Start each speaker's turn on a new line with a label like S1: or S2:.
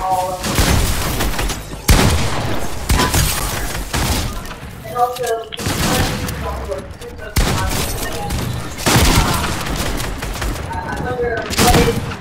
S1: all of them. And also, I wonder what is